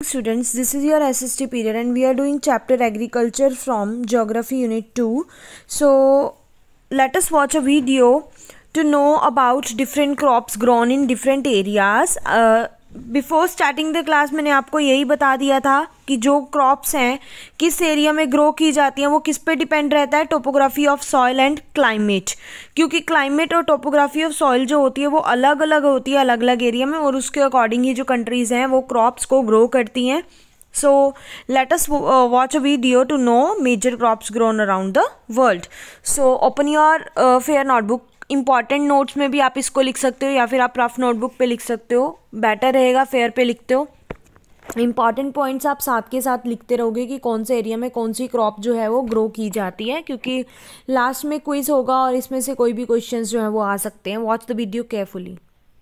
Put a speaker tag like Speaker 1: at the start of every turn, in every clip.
Speaker 1: Students, this is your SST period and we are doing chapter agriculture from geography unit 2. So let us watch a video to know about different crops grown in different areas. Before starting the class मैंने आपको यही बता दिया था कि जो crops हैं किस एरिया में ग्रो की जाती हैं वो किस पे डिपेंड रहता है, topography of soil and climate, क्योंकि क्लाइमेट और टोपोग्राफी ऑफ सॉइल जो होती है वो अलग अलग होती है अलग अलग एरिया में, और उसके अकॉर्डिंग ही जो कंट्रीज़ हैं वो क्रॉप्स को ग्रो करती हैं. So let us watch a video to know major crops grown around the world. So open your fair notebook. Important notes में भी आप इसको लिख सकते हो या फिर आप रफ नोटबुक पे लिख सकते हो, बेटर रहेगा फेयर पे लिखते हो. इंपॉर्टेंट पॉइंट्स आप साथ के साथ लिखते रहोगे कि कौन से एरिया में कौन सी क्रॉप जो है वो ग्रो की जाती है, क्योंकि लास्ट में क्विज होगा और इसमें से कोई भी क्वेश्चंस जो है वो आ सकते हैं. Watch the video carefully.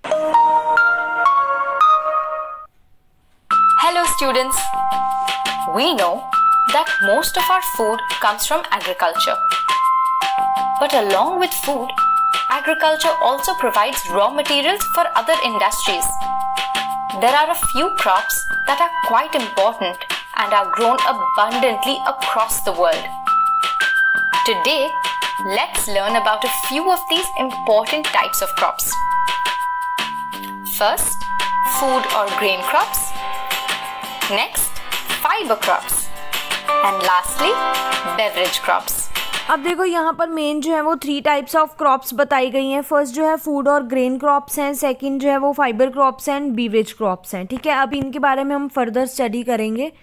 Speaker 2: Hello students, we know that most of our food comes from agriculture. But along with food, agriculture also provides raw materials for other industries. There are a few crops that are quite important and are grown abundantly across the world. Today, let's learn about a few of these important types of crops. First, food or grain crops. Next, fiber crops. And lastly, beverage crops.
Speaker 1: अब देखो यहाँ पर main जो है वो 3 types of crops बताई गई हैं. फर्स्ट जो है फूड और ग्रेन क्रॉप्स हैं, सेकंड जो है वो फाइबर क्रॉप्स हैं एंड बीवरेज क्रॉप्स हैं. ठीक है, अब इनके बारे में हम फर्दर स्टडी करेंगे.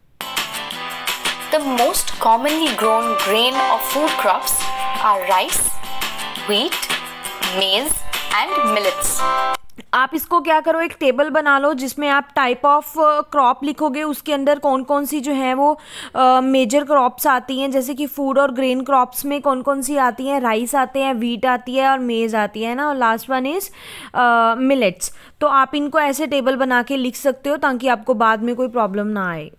Speaker 2: The most commonly grown grain or food crops are rice, wheat, maize and millets.
Speaker 1: आप इसको क्या करो, एक टेबल बना लो जिसमें आप टाइप ऑफ क्रॉप लिखोगे, उसके अंदर कौन कौन सी जो है वो मेजर क्रॉप्स आती हैं. जैसे कि फूड और ग्रेन क्रॉप्स में कौन कौन सी आती हैं, राइस आते हैं, वीट आती है और मेज आती है ना, और लास्ट वन इज मिलेट्स. तो आप इनको ऐसे टेबल बना के लिख सकते हो ताकि आपको बाद में कोई प्रॉब्लम ना आए.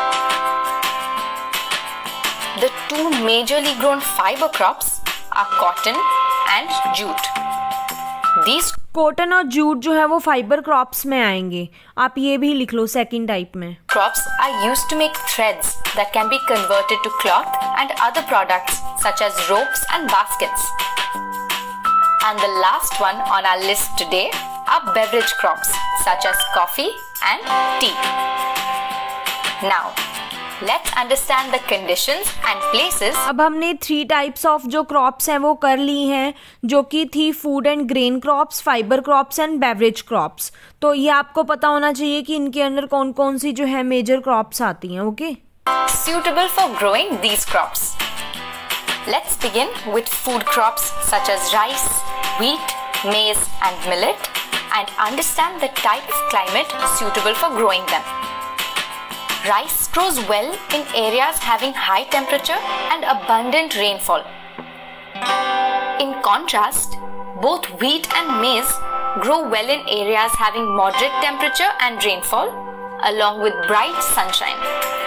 Speaker 2: The two majorly grown fiber crops are cotton and jute. These
Speaker 1: cotton और जूट जो है वो फाइबर क्रॉप्स में आएंगे. आप ये भी लिख लो सेकंड टाइप में.
Speaker 2: crops are used to make threads that can be converted to cloth and other products such as ropes and baskets. And the last one on our list today are beverage crops such as coffee and tea. Now, let's understand the conditions and places.
Speaker 1: अब हमने 3 types of जो crops हैं वो कर ली हैं, जो कि three food and grain crops, fibre crops and beverage crops. तो ये आपको पता होना चाहिए कि इनके अंदर कौन कौन सी जो है मेजर क्रॉप्स आती हैं. Okay,
Speaker 2: suitable for growing these crops. Let's begin with food crops such as rice, wheat, maize and millet, and understand the type of climate suitable for growing them. Rice grows well in areas having high temperature and abundant rainfall. In contrast, both wheat and maize grow well in areas having moderate temperature and rainfall, along with bright sunshine.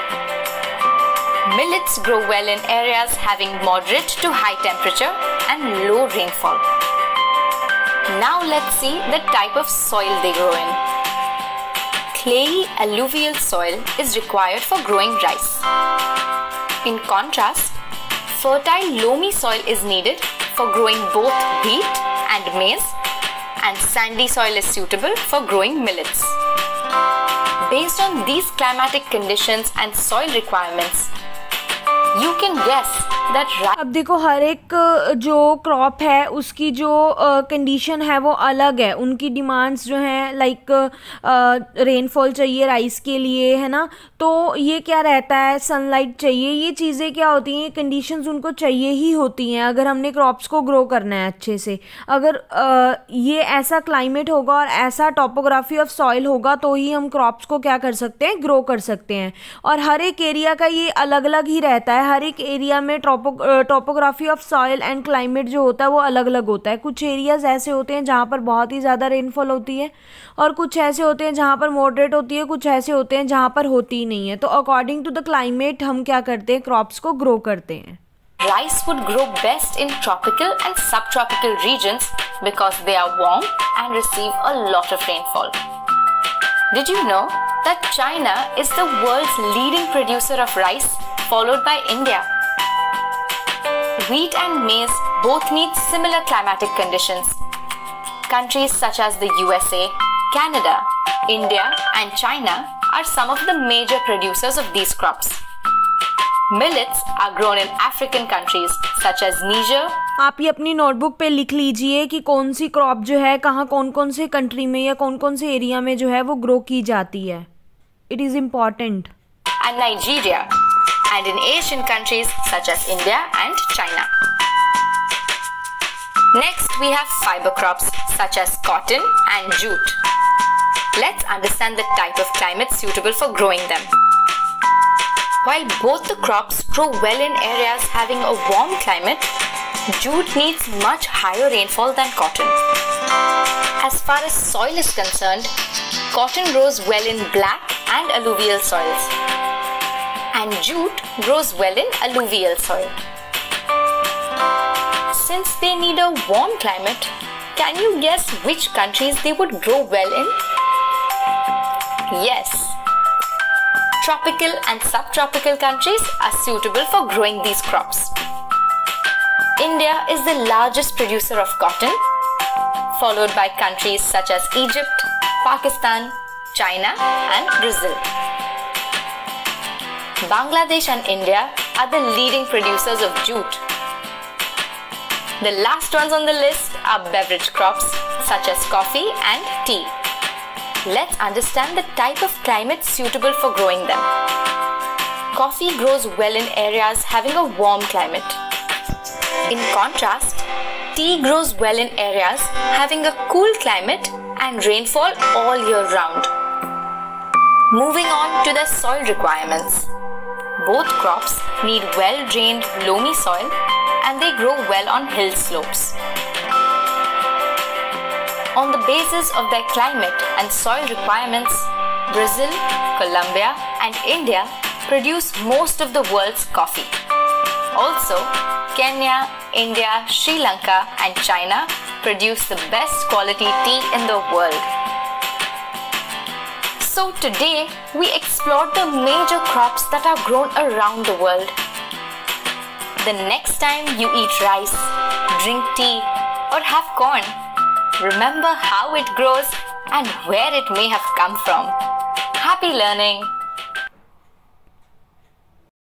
Speaker 2: Millets grow well in areas having moderate to high temperature and low rainfall. Now let's see the type of soil they grow in. Clayey alluvial soil is required for growing rice. In contrast, fertile loamy soil is needed for growing both wheat and maize, and sandy soil is suitable for growing millets. Based on these climatic conditions and soil requirements, you can guess that
Speaker 1: अब देखो हर एक जो crop है उसकी जो condition है वो अलग है. उनकी डिमांड्स जो हैं लाइक रेनफॉल चाहिए राइस के लिए, है ना, तो ये क्या रहता है, सनलाइट चाहिए. ये चीज़ें क्या होती हैं, कंडीशंस उनको चाहिए ही होती हैं अगर हमने क्रॉप्स को ग्रो करना है अच्छे से. अगर ये ऐसा क्लाइमेट होगा और ऐसा टोपोग्राफी ऑफ सॉइल होगा तो ही हम क्रॉप्स को क्या कर सकते हैं, ग्रो कर सकते हैं. और हर एक एरिया का ये अलग अलग ही रहता है. हर एक एरिया में topography of soil and climate जो होता है वो अलग अलग होता है. कुछ एरियाज ऐसे होते हैं जहाँ पर बहुत ही ज़्यादा रेनफॉल होती है और कुछ ऐसे होते हैं जहाँ पर मॉडरेट होती है, कुछ ऐसे होते हैं जहाँ पर होती ही नहीं है. तो अकॉर्डिंग टू द क्लाइमेट हम क्या करते हैं, क्रॉप्स को ग्रो करते हैं.
Speaker 2: Rice would grow best in tropical and subtropical regions because they are warm and receive a lot of rainfall. Did you know that China is the world's leading producer of rice, followed by India. Wheat and maize both need similar climatic conditions. Countries such as the USA, Canada, India, and China are some of the major producers of these crops. Millets are grown in African countries such as Niger.
Speaker 1: आप ये अपनी notebook पे लिख लीजिए कि कौन सी crop जो है कहाँ कौन कौन से कंट्री में या कौन कौन से एरिया में जो है वो ग्रो की जाती है. It is important.
Speaker 2: And Nigeria, and in Asian countries such as India and China. Next, we have fiber crops such as cotton and jute. Let's understand the type of climate suitable for growing them. While both the crops grow well in areas having a warm climate, jute needs much higher rainfall than cotton. As far as soil is concerned, cotton grows well in black and alluvial soils, and jute grows well in alluvial soil. Since they need a warm climate, can you guess which countries they would grow well in? Yes, tropical and subtropical countries are suitable for growing these crops. India is the largest producer of cotton, followed by countries such as Egypt, Pakistan, China, and Brazil. Bangladesh and India are the leading producers of jute. The last ones on the list are beverage crops such as coffee and tea. Let's understand the type of climate suitable for growing them. Coffee grows well in areas having a warm climate. In contrast, tea grows well in areas having a cool climate and rainfall all year round. Moving on to the soil requirements. Both crops need well-drained, loamy soil, and they grow well on hill slopes. On the basis of their climate and soil requirements, Brazil, Colombia, and India produce most of the world's coffee. Also, Kenya, India, Sri Lanka, and China produce the best quality tea in the world. So today, we explored the major crops that are grown around the world. The next time you eat rice, drink tea, or have corn, remember how it grows and where it may have come from. Happy learning!